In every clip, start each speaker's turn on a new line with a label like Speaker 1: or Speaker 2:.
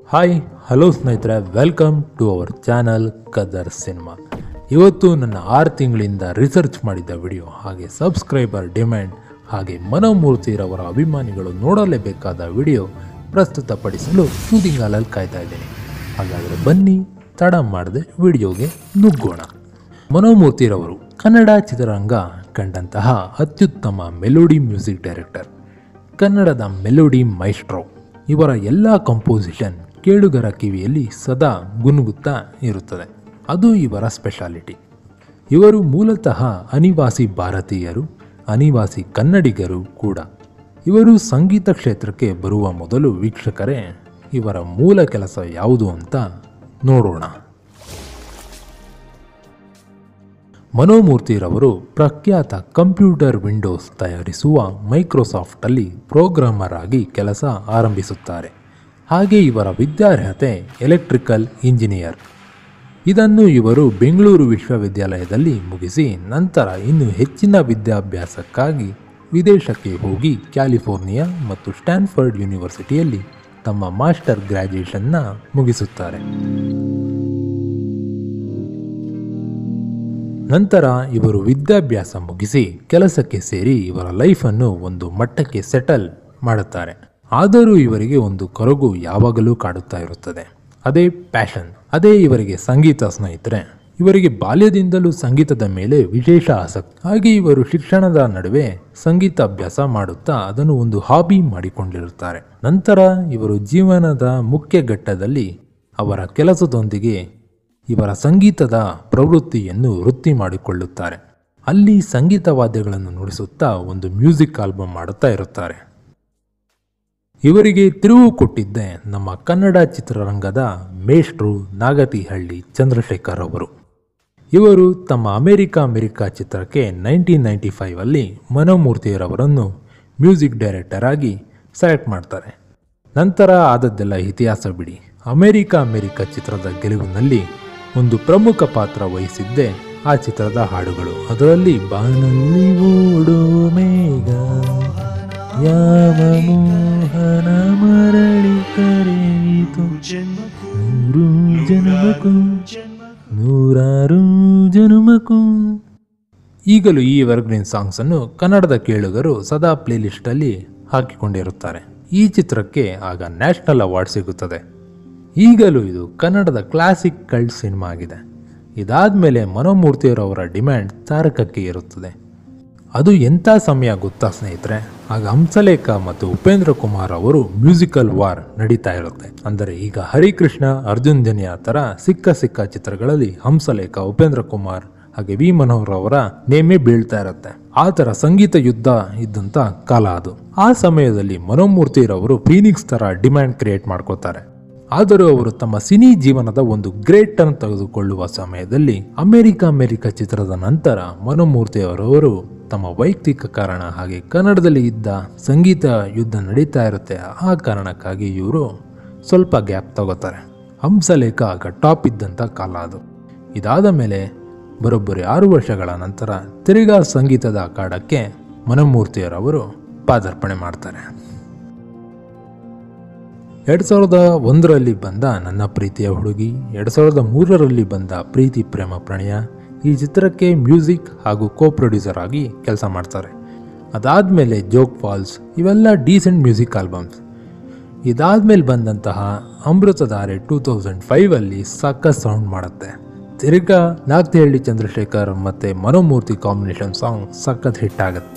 Speaker 1: Hi hello ಸ್ನೇಹಿತರೆ, welcome to our channel ಕದರ್ cinema. ಇವತ್ತು ನನ್ನ 6 ತಿಂಗಳಿಂದ ರಿಸರ್ಚ್ ಮಾಡಿದ್ದ ವಿಡಿಯೋ ಹಾಗೆ ಸಬ್ಸ್ಕ್ರೈಬರ್ ಡಿಮ್ಯಾಂಡ್ ಹಾಗೆ ಮನೋಮೂರ್ತಿರವರ ಅಭಿಮಾನಿಗಳು ನೋಡಲೇಬೇಕಾದ ವಿಡಿಯೋ ಪ್ರಸ್ತುತಪಡಿಸಲು ತುದಿಗಾಲಲ್ಲಿ ಕಾಯ್ತಾ ಇದ್ದೀನಿ. ಹಾಗಾದರೆ ಬನ್ನಿ ತಡ ಮಾಡದೆ ವಿಡಿಯೋಗೆ ನುಗ್ಗೋಣ. ಮನೋಮೂರ್ತಿರವರು ಕನ್ನಡ ಚಿತ್ರರಂಗ ಕಂಡಂತಹ ಅತ್ಯುತ್ತಮ ಮೆಲೋಡಿ ಮ್ಯೂಸಿಕ್ ಡೈರೆಕ್ಟರ್, ಕನ್ನಡದ ಮೆಲೋಡಿ ಮೈಸ್ಟ್ರೋ. ಇವರ ಎಲ್ಲ ಕಂಪೋಸಿಷನ್ ಕೇಳುಗರ ಕಿವಿಯಲ್ಲಿ ಸದಾ ಗುನುಗುತ್ತಾ ಇರುತ್ತದೆ. ಅದು ಇವರ ಸ್ಪೆಷಾಲಿಟಿ. ಇವರು ಮೂಲತಃ ಅನಿವಾಸಿ ಭಾರತೀಯರು, ಅನಿವಾಸಿ ಕನ್ನಡಿಗರು ಕೂಡ. ಇವರು ಸಂಗೀತ ಕ್ಷೇತ್ರಕ್ಕೆ ಬರುವ ಮೊದಲು ವೀಕ್ಷಕರೇ ಇವರ ಮೂಲ ಕೆಲಸ ಯಾವುದು ಅಂತ ನೋಡೋಣ. ಮನೋಮೂರ್ತಿರವರು ಪ್ರಖ್ಯಾತ ಕಂಪ್ಯೂಟರ್ ವಿಂಡೋಸ್ ತಯಾರಿಸುವ ಮೈಕ್ರೋಸಾಫ್ಟಲ್ಲಿ ಪ್ರೋಗ್ರಾಮರ್ ಆಗಿ ಕೆಲಸ ಆರಂಭಿಸುತ್ತಾರೆ. ಹಾಗೆ ಇವರ ವಿದ್ಯಾರ್ಹತೆ ಎಲೆಕ್ಟ್ರಿಕಲ್ ಇಂಜಿನಿಯರ್. ಇದನ್ನು ಇವರು ಬೆಂಗಳೂರು ವಿಶ್ವವಿದ್ಯಾಲಯದಲ್ಲಿ ಮುಗಿಸಿ ನಂತರ ಇನ್ನು ಹೆಚ್ಚಿನ ವಿದ್ಯಾಭ್ಯಾಸಕ್ಕಾಗಿ ವಿದೇಶಕ್ಕೆ ಹೋಗಿ ಕ್ಯಾಲಿಫೋರ್ನಿಯಾ ಮತ್ತು ಸ್ಟ್ಯಾನ್ಫರ್ಡ್ ಯೂನಿವರ್ಸಿಟಿಯಲ್ಲಿ ತಮ್ಮ ಮಾಸ್ಟರ್ ಗ್ರ್ಯಾಜುಯೇಷನ್ನ ಮುಗಿಸುತ್ತಾರೆ. ನಂತರ ಇವರು ವಿದ್ಯಾಭ್ಯಾಸ ಮುಗಿಸಿ ಕೆಲಸಕ್ಕೆ ಸೇರಿ ಇವರ ಲೈಫನ್ನು ಒಂದು ಮಟ್ಟಕ್ಕೆ ಸೆಟಲ್ ಮಾಡುತ್ತಾರೆ. ಆದರೂ ಇವರಿಗೆ ಒಂದು ಕೊರಗು ಯಾವಾಗಲೂ ಕಾಡುತ್ತಾ ಇರುತ್ತದೆ. ಅದೇ ಪ್ಯಾಷನ್, ಅದೇ ಇವರಿಗೆ ಸಂಗೀತ. ಸ್ನೇಹಿತರೆ, ಇವರಿಗೆ ಬಾಲ್ಯದಿಂದಲೂ ಸಂಗೀತದ ಮೇಲೆ ವಿಶೇಷ ಆಸಕ್ತಿ. ಹಾಗೆ ಇವರು ಶಿಕ್ಷಣದ ನಡುವೆ ಸಂಗೀತ ಅಭ್ಯಾಸ ಮಾಡುತ್ತಾ ಅದನ್ನು ಒಂದು ಹಾಬಿ ಮಾಡಿಕೊಂಡಿರುತ್ತಾರೆ. ನಂತರ ಇವರು ಜೀವನದ ಮುಖ್ಯ ಘಟ್ಟದಲ್ಲಿ ಅವರ ಕೆಲಸದೊಂದಿಗೆ ಇವರ ಸಂಗೀತದ ಪ್ರವೃತ್ತಿಯನ್ನು ವೃತ್ತಿ ಮಾಡಿಕೊಳ್ಳುತ್ತಾರೆ. ಅಲ್ಲಿ ಸಂಗೀತ ವಾದ್ಯಗಳನ್ನು ನುಡಿಸುತ್ತಾ ಒಂದು ಮ್ಯೂಸಿಕ್ ಆಲ್ಬಮ್ ಮಾಡುತ್ತಾ ಇರುತ್ತಾರೆ. ಇವರಿಗೆ ತಿರುವು ಕೊಟ್ಟಿದ್ದೆ ನಮ್ಮ ಕನ್ನಡ ಚಿತ್ರರಂಗದ ಮೇಷ್ಟ್ರು ನಾಗತಿಹಳ್ಳಿ ಚಂದ್ರಶೇಖರ್ ಅವರು. ಇವರು ತಮ್ಮ ಅಮೆರಿಕ ಚಿತ್ರಕ್ಕೆ 1995 ಮನೋಮೂರ್ತಿರವರನ್ನು ಮ್ಯೂಸಿಕ್ ಡೈರೆಕ್ಟರ್ ಆಗಿ ಸೆಲೆಕ್ಟ್ ಮಾಡ್ತಾರೆ. ನಂತರ ಆದದ್ದೆಲ್ಲ ಇತಿಹಾಸ ಬಿಡಿ. ಅಮೆರಿಕ ಚಿತ್ರದ ಗೆಲುವಿನಲ್ಲಿ ಒಂದು ಪ್ರಮುಖ ಪಾತ್ರ ವಹಿಸಿದ್ದೆ ಆ ಚಿತ್ರದ ಹಾಡುಗಳು. ಅದರಲ್ಲಿ ಬಾನಲ್ಲಿ ಓಡೋ ಮೇಘ, ಯಾವ ಮೋಹನ ಮರಳಿ ಕರೆಯಿತು, ನೂರಾರು ಜನ್ಮಕ್ಕೂ. ಈಗಲೂ ಈ ಎವರ್ಗ್ರೀನ್ ಸಾಂಗ್ಸ್ ಅನ್ನು ಕನ್ನಡದ ಕೇಳುಗರು ಸದಾ ಪ್ಲೇಲಿಸ್ಟಲ್ಲಿ ಹಾಕಿಕೊಂಡಿರುತ್ತಾರೆ. ಈ ಚಿತ್ರಕ್ಕೆ ಆಗ ನ್ಯಾಷನಲ್ ಅವಾರ್ಡ್ ಸಿಗುತ್ತದೆ. ಈಗಲೂ ಇದು ಕನ್ನಡದ ಕ್ಲಾಸಿಕ್ ಕಲ್ಟ್ ಸಿನಿಮಾ ಆಗಿದೆ. ಇದಾದ್ಮೇಲೆ ಮನೋಮೂರ್ತಿಯವರ ಡಿಮ್ಯಾಂಡ್ ತಾರಕಕ್ಕೆ ಇರುತ್ತದೆ. ಅದು ಎಂಥ ಸಮಯ ಗೊತ್ತಾ ಸ್ನೇಹಿತರೆ? ಆಗ ಹಂಸಲೇಖ ಮತ್ತು ಉಪೇಂದ್ರ ಕುಮಾರ್ ಅವರು ಮ್ಯೂಸಿಕಲ್ ವಾರ್ ನಡೀತಾ ಇರುತ್ತೆ. ಅಂದರೆ ಈಗ ಹರಿಕೃಷ್ಣ, ಅರ್ಜುನ್ ಜನ್ಯ ತರ ಸಿಕ್ಕ ಚಿತ್ರಗಳಲ್ಲಿ ಹಂಸಲೇಖ, ಉಪೇಂದ್ರ ಕುಮಾರ್ ಹಾಗೆ ವಿ ಮನೋಹರ್ ಅವರ ನೇಮೆ ಬೀಳ್ತಾ ಇರುತ್ತೆ. ಆ ತರ ಸಂಗೀತ ಯುದ್ಧ ಇದ್ದಂತ ಕಾಲ ಅದು. ಆ ಸಮಯದಲ್ಲಿ ಮನೋಮೂರ್ತಿರವರು ಫೀನಿಕ್ಸ್ ತರ ಡಿಮ್ಯಾಂಡ್ ಕ್ರಿಯೇಟ್ ಮಾಡ್ಕೋತಾರೆ. ಆದರೂ ಅವರು ತಮ್ಮ ಸಿನಿ ಜೀವನದ ಒಂದು ಗ್ರೇಟ್ ಟರ್ನ್ ತೆಗೆದುಕೊಳ್ಳುವ ಸಮಯದಲ್ಲಿ ಅಮೆರಿಕ ಚಿತ್ರದ ನಂತರ ಮನೋಮೂರ್ತಿಯವರವರು ತಮ್ಮ ವೈಯಕ್ತಿಕ ಕಾರಣ ಹಾಗೆ ಕನ್ನಡದಲ್ಲಿ ಇದ್ದ ಸಂಗೀತ ಯುದ್ಧ ನಡೀತಾ ಇರುತ್ತೆ. ಆ ಕಾರಣಕ್ಕಾಗಿ ಇವರು ಸ್ವಲ್ಪ ಗ್ಯಾಪ್ ತಗೋತಾರೆ. ಹಂಸಲೇಖ ಆಗ ಟಾಪ್ ಇದ್ದಂಥ ಕಾಲ ಅದು. ಇದಾದ ಮೇಲೆ ಬರೋಬ್ಬರಿ 6 ವರ್ಷಗಳ ನಂತರ ತಿರುಗಾ ಸಂಗೀತದ ಅಖಾಡಕ್ಕೆ ಮನೋಮೂರ್ತಿಯವರವರು ಪಾದಾರ್ಪಣೆ ಮಾಡ್ತಾರೆ. 2001ರಲ್ಲಿ ಬಂದ ನನ್ನ ಪ್ರೀತಿಯ ಹುಡುಗಿ, 2003ರಲ್ಲಿ ಬಂದ ಪ್ರೀತಿ ಪ್ರೇಮ ಪ್ರಣಯ, ಈ ಚಿತ್ರಕ್ಕೆ ಮ್ಯೂಸಿಕ್ ಹಾಗೂ ಕೋ ಪ್ರೊಡ್ಯೂಸರ್ ಆಗಿ ಕೆಲಸ ಮಾಡ್ತಾರೆ. ಅದಾದಮೇಲೆ ಜೋಗ್ ಫಾಲ್ಸ್, ಇವೆಲ್ಲ ಡೀಸೆಂಟ್ ಮ್ಯೂಸಿಕ್ ಆಲ್ಬಮ್ಸ್. ಇದಾದ್ಮೇಲೆ ಬಂದಂತಹ ಅಮೃತಧಾರೆ 2005 ಸಖತ್ ಸೌಂಡ್ ಮಾಡುತ್ತೆ. ತಿರ್ಗಾ ನಾಗತಿಹಳ್ಳಿ ಚಂದ್ರಶೇಖರ್ ಮತ್ತು ಮನೋಮೂರ್ತಿ ಕಾಂಬಿನೇಷನ್ ಸಾಂಗ್ ಸಖತ್ ಹಿಟ್ ಆಗುತ್ತೆ.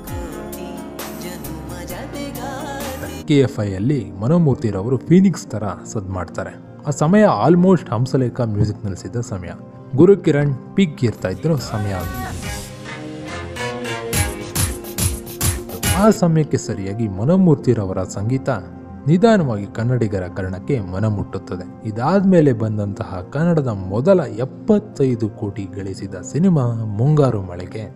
Speaker 1: KFI ಮನೋಮೂರ್ತಿರವರು ಫೀನಿಕ್ಸ್ ತರ ಸದ್ ಮಾಡ್ತಾರೆ. ಆ ಸಮಯ ಆಲ್ಮೋಸ್ಟ್ ಹಂಸಲೇಖ ಮ್ಯೂಸಿಕ್ ನಿಲ್ಲಿಸಿದ ಸಮಯ. ಗುರುಕಿರಣ್ ಪೀಕ್ ಇರ್ತಾ ಇದ್ರು ಸಮಯ. ಆ ಸಮಯಕ್ಕೆ ಸರಿಯಾಗಿ ಮನೋಮೂರ್ತಿರವರ ಸಂಗೀತ ನಿಧಾನವಾಗಿ ಕನ್ನಡಿಗರ ಕರ್ಣಕ್ಕೆ ಮನಮುಟ್ಟುತ್ತದೆ. ಇದಾದ್ಮೇಲೆ ಬಂದಂತಹ ಕನ್ನಡದ ಮೊದಲ 75 ಕೋಟಿ ಗಳಿಸಿದ ಸಿನಿಮಾ ಮುಂಗಾರು ಮಳೆಗೆ.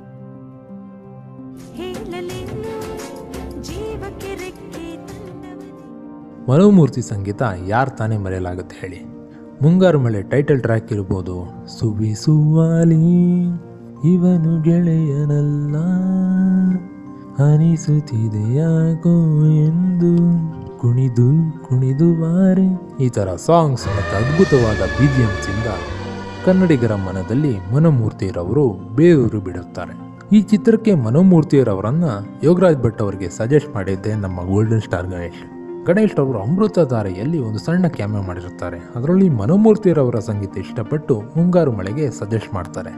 Speaker 1: ಮನೋಮೂರ್ತಿ ಸಂಗೀತ ಯಾರು ತಾನೇ ಮರೆಯಲಾಗುತ್ತೆ ಹೇಳಿ. ಮುಂಗಾರು ಮಳೆ ಟೈಟಲ್ ಟ್ರ್ಯಾಕ್ ಇರ್ಬೋದು. ಸುವಿ ಸುವಾಲಿ ಇವನು ಗೆಳೆಯನಲ್ಲ, ಅನಿಸುತ್ತಿದೆ ಯಾಕೋ ಎಂದು ಕುಣಿದು ಕುಣಿದು ಬಾರೆ. ಈ ಥರ ಸಾಂಗ್ಸ್ ಮತ್ತು ಅದ್ಭುತವಾದ BGMs ಇಂದ ಕನ್ನಡಿಗರ ಮನದಲ್ಲಿ ಮನೋಮೂರ್ತಿರವರು ಬೇರೂರು ಬಿಡುತ್ತಾರೆ. ಈ ಚಿತ್ರಕ್ಕೆ ಮನೋಮೂರ್ತಿರವರನ್ನ ಯೋಗರಾಜ್ ಭಟ್ ಅವರಿಗೆ ಸಜೆಸ್ಟ್ ಮಾಡಿದ್ದೆ ನಮ್ಮ ಗೋಲ್ಡನ್ ಸ್ಟಾರ್ ಗಣೇಶ್ ಅವರು ಅಮೃತಧಾರೆಯಲ್ಲಿ ಒಂದು ಸಣ್ಣ ಕ್ಯಾಮಿಯೋ ಮಾಡಿರುತ್ತಾರೆ. ಅದರಲ್ಲಿ ಮನೋಮೂರ್ತಿರವರ ಸಂಗೀತ ಇಷ್ಟಪಟ್ಟು ಮುಂಗಾರು ಮಳೆಗೆ ಸಜೆಸ್ಟ್ ಮಾಡ್ತಾರೆ.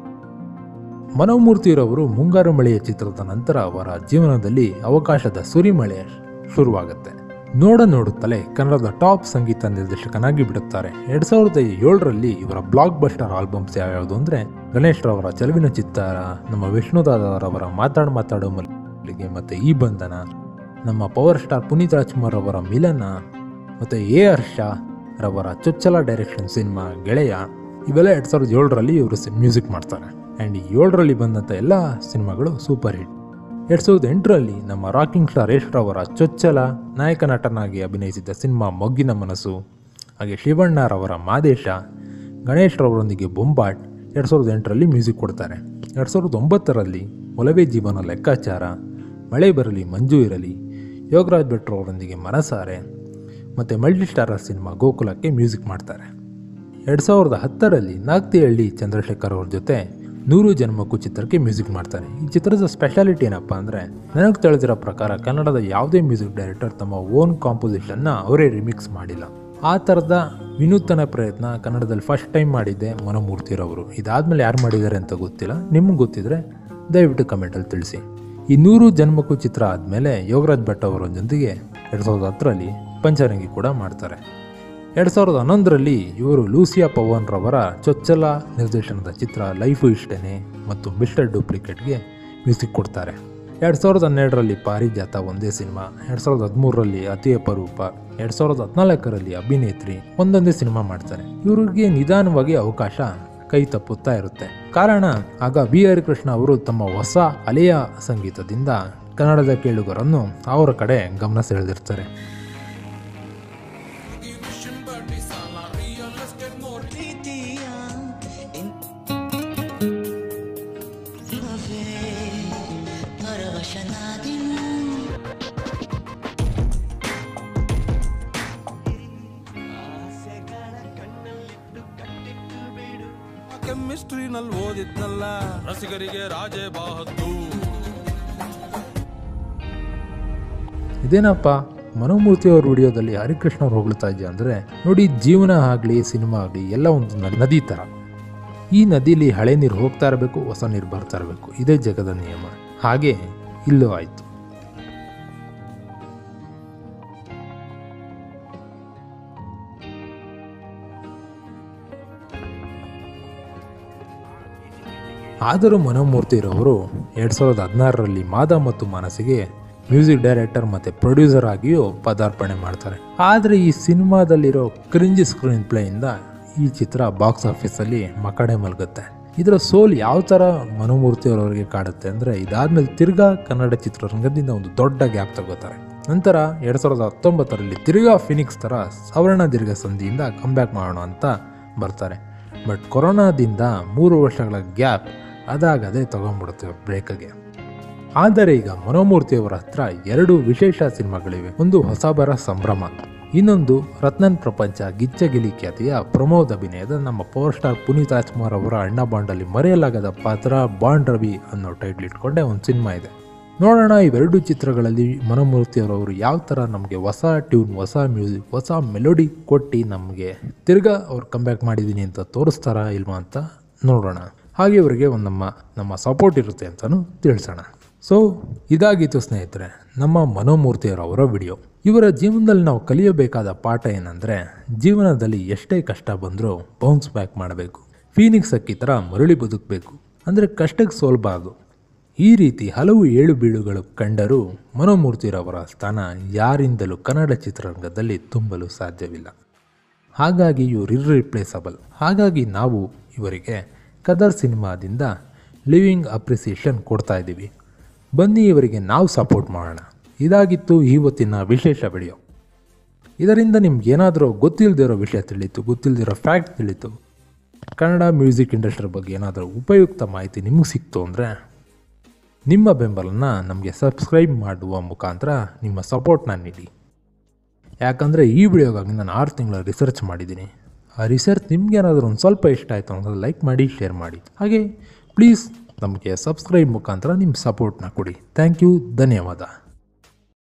Speaker 1: ಮನೋಮೂರ್ತಿರವರು ಮುಂಗಾರು ಮಳೆಯ ಚಿತ್ರದ ನಂತರ ಅವರ ಜೀವನದಲ್ಲಿ ಅವಕಾಶದ ಸುರಿಮಳೆ ಶುರುವಾಗುತ್ತೆ. ನೋಡುತ್ತಲೇ ಕನ್ನಡದ ಟಾಪ್ ಸಂಗೀತ ನಿರ್ದೇಶಕನಾಗಿ ಬಿಡುತ್ತಾರೆ. 2007ರಲ್ಲಿ ಇವರ ಬ್ಲಾಕ್ ಬಸ್ಟರ್ ಆಲ್ಬಮ್ಸ್ ಯಾವ್ಯಾವುದು ಅಂದರೆ ಗಣೇಶ್ ರವರ ಚೆಲುವಿನ ಚಿತ್ತಾರ, ನಮ್ಮ ವಿಷ್ಣುದಾದರವರ ಮಾತಾಡು ಮಲ್ಲಿಗೆ ಮತ್ತು ಈ ಬಂಧನ, ನಮ್ಮ ಪವರ್ ಸ್ಟಾರ್ ಪುನೀತ್ ರಾಜ್ಕುಮಾರ್ ಅವರ ಮಿಲನ ಮತ್ತು ಹರ್ಷ ರವರ ಚೊಚ್ಚಲ ಡೈರೆಕ್ಷನ್ ಸಿನಿಮಾ ಗೆಳೆಯ. ಇವೆಲ್ಲ 2007ರಲ್ಲಿ ಇವರು ಮ್ಯೂಸಿಕ್ ಮಾಡ್ತಾರೆ. ಆ್ಯಂಡ್ 7ರಲ್ಲಿ ಬಂದಂಥ ಎಲ್ಲ ಸಿನಿಮಾಗಳು ಸೂಪರ್ ಹಿಟ್. 2008ರಲ್ಲಿ ನಮ್ಮ ರಾಕಿಂಗ್ ಸ್ಟಾರ್ ಯಶ್ ರವರ ಚೊಚ್ಚಲ ನಾಯಕ ನಟನಾಗಿ ಅಭಿನಯಿಸಿದ ಸಿನಿಮಾ ಮೊಗ್ಗಿನ ಮನಸ್ಸು, ಹಾಗೆ ಶಿವಣ್ಣರವರ ಮಾದೇಶ, ಗಣೇಶ್ ರವರೊಂದಿಗೆ ಬೊಂಬಾಟ್ 2008ರಲ್ಲಿ ಮ್ಯೂಸಿಕ್ ಕೊಡ್ತಾರೆ. 2009ರಲ್ಲಿ ಒಲವೇ ಜೀವನ ಲೆಕ್ಕಾಚಾರ, ಮಳೆ ಬರಲಿ ಮಂಜು ಇರಲಿ, ಯೋಗರಾಜ್ ಭಟ್ ಅವರೊಂದಿಗೆ ಮನಸಾರೆ ಮತ್ತು ಮಲ್ಟಿಸ್ಟಾರರ್ ಸಿನಿಮಾ ಗೋಕುಲಕ್ಕೆ ಮ್ಯೂಸಿಕ್ ಮಾಡ್ತಾರೆ. 2010ರಲ್ಲಿ ನಾಗ್ತಿಹಳ್ಳಿ ಚಂದ್ರಶೇಖರ್ ಅವ್ರ ಜೊತೆ 100 ಜನ್ಮಕ್ಕೂ ಚಿತ್ರಕ್ಕೆ ಮ್ಯೂಸಿಕ್ ಮಾಡ್ತಾರೆ. ಈ ಚಿತ್ರದ ಸ್ಪೆಷಾಲಿಟಿ ಏನಪ್ಪ ಅಂದರೆ, ನನಗೆ ತಿಳಿದಿರೋ ಪ್ರಕಾರ ಕನ್ನಡದ ಯಾವುದೇ ಮ್ಯೂಸಿಕ್ ಡೈರೆಕ್ಟರ್ ತಮ್ಮ ಓನ್ ಕಾಂಪೋಸಿಷನ್ನ ಅವರೇ ರಿಮಿಕ್ಸ್ ಮಾಡಿಲ್ಲ. ಆ ಥರದ ವಿನೂತನ ಪ್ರಯತ್ನ ಕನ್ನಡದಲ್ಲಿ ಫಸ್ಟ್ ಟೈಮ್ ಮಾಡಿದ್ದೆ ಮನೋಮೂರ್ತಿರವರು. ಇದಾದಮೇಲೆ ಯಾರು ಮಾಡಿದ್ದಾರೆ ಅಂತ ಗೊತ್ತಿಲ್ಲ, ನಿಮ್ಗೆ ಗೊತ್ತಿದ್ರೆ ದಯವಿಟ್ಟು ಕಮೆಂಟಲ್ಲಿ ತಿಳಿಸಿ. ಈ 100 ಜನ್ಮಕ್ಕೂ ಚಿತ್ರ ಆದಮೇಲೆ ಯೋಗರಾಜ್ ಭಟ್ ಅವರ ಜೊತೆಗೆ 2010ರಲ್ಲಿ ಪಂಚರಂಗಿ ಕೂಡ ಮಾಡ್ತಾರೆ. 2011ರಲ್ಲಿ ಇವರು ಲೂಸಿಯಾ ಪವನ್ ರವರ ಚೊಚ್ಚಲ ನಿರ್ದೇಶನದ ಚಿತ್ರ ಲೈಫು ಇಷ್ಟೇನೆ ಮತ್ತು ಮಿಸ್ಟರ್ ಡೂಪ್ಲಿಕೇಟ್ಗೆ ಮ್ಯೂಸಿಕ್ ಕೊಡ್ತಾರೆ. 2012ರಲ್ಲಿ ಪಾರಿಜಾತ ಒಂದೇ ಸಿನಿಮಾ, 2013ರಲ್ಲಿ ಅತಿ ಅಪರೂಪ, 2014ರಲ್ಲಿ ಅಭಿನೇತ್ರಿ ಒಂದೊಂದೇ ಸಿನಿಮಾ ಮಾಡ್ತಾರೆ. ಇವರಿಗೆ ನಿಧಾನವಾಗಿ ಅವಕಾಶ ಕೈ ತಪ್ಪುತ್ತಾ ಇರುತ್ತೆ. ಕಾರಣ ಆಗ ವಿ ಹರಿಕೃಷ್ಣ ಅವರು ತಮ್ಮ ಹೊಸ ಅಲೆಯ ಸಂಗೀತದಿಂದ ಕನ್ನಡದ ಕೇಳುಗರನ್ನು ಅವರ ಕಡೆ ಗಮನ ಸೆಳೆದಿರ್ತಾರೆ.
Speaker 2: ಕೆಮಿಸ್ಟ್ರಿನಲ್ಲಿ ಓದಿದ್ನಲ್ಲ ರಸಿಕರಿಗೆ ರಾಜೇ ಬಾಹದ್ದು.
Speaker 1: ಇದೇನಪ್ಪ ಮನೋಮೂರ್ತಿ ಅವ್ರ ವಿಡಿಯೋದಲ್ಲಿ ಹರಿಕೃಷ್ಣ ಅವ್ರು ಹೊಗಳ್ತಾ ಇದೆಯಾ ಅಂದರೆ, ನೋಡಿ, ಜೀವನ ಆಗಲಿ ಸಿನಿಮಾ ಆಗಲಿ ಎಲ್ಲ ಒಂದು ನದಿ ಥರ. ಈ ನದಿಲಿ ಹಳೆ ನೀರು ಹೋಗ್ತಾ ಇರಬೇಕು, ಹೊಸ ನೀರು ಬರ್ತಾ ಇರಬೇಕು. ಇದೇ ಜಗದ ನಿಯಮ. ಹಾಗೆ ಇಲ್ಲೂ ಆಯಿತು. ಆದರೂ ಮನೋಮೂರ್ತಿರವರು 2016ರಲ್ಲಿ ಮಾದ ಮತ್ತು ಮಾನಸಿಗೆ ಮ್ಯೂಸಿಕ್ ಡೈರೆಕ್ಟರ್ ಮತ್ತು ಪ್ರೊಡ್ಯೂಸರ್ ಆಗಿಯೂ ಪದಾರ್ಪಣೆ ಮಾಡ್ತಾರೆ. ಆದರೆ ಈ ಸಿನಿಮಾದಲ್ಲಿರೋ ಕ್ರಿಂಜ್ ಸ್ಕ್ರೀನ್ ಪ್ಲೇಯಿಂದ ಈ ಚಿತ್ರ ಬಾಕ್ಸ್ ಆಫೀಸಲ್ಲಿ ಮಕಡೆ ಮಲಗುತ್ತೆ. ಇದರ ಸೋಲ್ ಯಾವ ಥರ ಮನೋಮೂರ್ತಿಯವರವರಿಗೆ ಕಾಡುತ್ತೆ ಅಂದರೆ, ಇದಾದಮೇಲೆ ತಿರ್ಗಾ ಕನ್ನಡ ಚಿತ್ರರಂಗದಿಂದ ಒಂದು ದೊಡ್ಡ ಗ್ಯಾಪ್ ತಗೋತಾರೆ. ನಂತರ 2019ರಲ್ಲಿ ತಿರ್ಗಾ ಫಿನಿಕ್ಸ್ ಥರ ಸವರ್ಣ ದೀರ್ಘ ಸಂಧಿಯಿಂದ ಕಮ್ಬ್ಯಾಕ್ ಮಾಡೋಣ ಅಂತ ಬರ್ತಾರೆ. ಬಟ್ ಕೊರೋನಾದಿಂದ 3 ವರ್ಷಗಳ ಗ್ಯಾಪ್ ಅದಾಗದೇ ತಗೊಂಡ್ಬಿಡುತ್ತೆ ಬ್ರೇಕ್ಗೆ. ಆದರೆ ಈಗ ಮನೋಮೂರ್ತಿಯವರ ಹತ್ರ 2 ವಿಶೇಷ ಸಿನಿಮಾಗಳಿವೆ. ಒಂದು ಹೊಸಬರ ಸಂಭ್ರಮ, ಇನ್ನೊಂದು ರತ್ನನ್ ಪ್ರಪಂಚ ಗಿಚ್ಚಗಿಲಿ ಖ್ಯಾತಿಯ ಪ್ರಮೋದ್ ಅಭಿನಯದ ನಮ್ಮ ಪವರ್ ಸ್ಟಾರ್ ಪುನೀತ್ ರಾಜ್ಕುಮಾರ್ ಅವರ ಅಣ್ಣ ಬಾಂಡಲ್ಲಿ ಮರೆಯಲಾಗದ ಪಾತ್ರ ಬಾಂಡ್ ರವಿ ಅನ್ನೋ ಟೈಟ್ಲ್ ಇಟ್ಕೊಂಡೆ ಒಂದು ಸಿನಿಮಾ ಇದೆ. ನೋಡೋಣ ಇವೆರಡು ಚಿತ್ರಗಳಲ್ಲಿ ಮನೋಮೂರ್ತಿಯವರವರು ಯಾವ ಥರ ನಮಗೆ ಹೊಸ ಟ್ಯೂನ್, ಹೊಸ ಮ್ಯೂಸಿಕ್, ಹೊಸ ಮೆಲೋಡಿ ಕೊಟ್ಟು ನಮಗೆ ತಿರ್ಗಾ ಅವ್ರು ಕಮ್ಬ್ಯಾಕ್ ಮಾಡಿದ್ದೀನಿ ಅಂತ ತೋರಿಸ್ತಾರಾ ಇಲ್ವಾ ಅಂತ ನೋಡೋಣ. ಹಾಗೆ ಇವರಿಗೆ ಒಂದು ನಮ್ಮ ಸಪೋರ್ಟ್ ಇರುತ್ತೆ ಅಂತಲೂ ತಿಳಿಸೋಣ. ಸೊ ಇದಾಗಿತ್ತು ಸ್ನೇಹಿತರೆ ನಮ್ಮ ಮನೋಮೂರ್ತಿಯವರ ವಿಡಿಯೋ. ಇವರ ಜೀವನದಲ್ಲಿ ನಾವು ಕಲಿಯಬೇಕಾದ ಪಾಠ ಏನಂದರೆ, ಜೀವನದಲ್ಲಿ ಎಷ್ಟೇ ಕಷ್ಟ ಬಂದರೂ ಬೌನ್ಸ್ ಬ್ಯಾಕ್ ಮಾಡಬೇಕು. ಫೀನಿಕ್ಸ್ ಅಕ್ಕಿ ಥರ ಮರಳಿ ಬದುಕಬೇಕು. ಅಂದರೆ ಕಷ್ಟಕ್ಕೆ ಸೋಲ್ಬಾರ್ದು. ಈ ರೀತಿ ಹಲವು ಏಳು ಬೀಳುಗಳು ಕಂಡರೂ ಮನೋಮೂರ್ತಿರವರ ಸ್ಥಾನ ಯಾರಿಂದಲೂ ಕನ್ನಡ ಚಿತ್ರರಂಗದಲ್ಲಿ ತುಂಬಲು ಸಾಧ್ಯವಿಲ್ಲ. ಹಾಗಾಗಿ ಇವರು ಇರ್ರಿಪ್ಲೇಸಬಲ್. ಹಾಗಾಗಿ ನಾವು ಇವರಿಗೆ ಕದರ್ ಸಿನಿಮಾದಿಂದ ಲಿವಿಂಗ್ ಅಪ್ರಿಸಿಯೇಷನ್ ಕೊಡ್ತಾ ಇದ್ದೀವಿ. ಬನ್ನಿ ಇವರಿಗೆ ನಾವು ಸಪೋರ್ಟ್ ಮಾಡೋಣ. ಇದಾಗಿತ್ತು ಇವತ್ತಿನ ವಿಶೇಷ ವಿಡಿಯೋ. ಇದರಿಂದ ನಿಮ್ಗೇನಾದರೂ ಗೊತ್ತಿಲ್ಲದಿರೋ ವಿಷಯ ತಿಳಿಯಿತು, ಗೊತ್ತಿಲ್ಲದಿರೋ ಫ್ಯಾಕ್ಟ್ ತಿಳಿಯಿತು, ಕನ್ನಡ ಮ್ಯೂಸಿಕ್ ಇಂಡಸ್ಟ್ರಿ ಬಗ್ಗೆ ಏನಾದರೂ ಉಪಯುಕ್ತ ಮಾಹಿತಿ ನಿಮಗೆ ಸಿಕ್ತು ಅಂದರೆ ನಿಮ್ಮ ಬೆಂಬಲನ ನಮಗೆ ಸಬ್ಸ್ಕ್ರೈಬ್ ಮಾಡುವ ಮುಖಾಂತರ ನಿಮ್ಮ ಸಪೋರ್ಟ್ನ ನೀಡಿ. ಯಾಕಂದರೆ ಈ ವಿಡಿಯೋಗಾಗಿ ನಾನು 6 ತಿಂಗಳ ರಿಸರ್ಚ್ ಮಾಡಿದ್ದೀನಿ. ಆ ರಿಸರ್ಚ್ ನಿಮ್ಗೇನಾದರೂ ಒಂದು ಸ್ವಲ್ಪ ಇಷ್ಟ ಆಯಿತು ಅಂದರೆ ಲೈಕ್ ಮಾಡಿ, ಶೇರ್ ಮಾಡಿ. ಹಾಗೆ ಪ್ಲೀಸ್ ನಮಗೆ ಸಬ್ಸ್ಕ್ರೈಬ್ ಮುಖಾಂತರ ನಿಮ್ಮ ಸಪೋರ್ಟ್ನ ಕೊಡಿ. ಥ್ಯಾಂಕ್ ಯು, ಧನ್ಯವಾದ.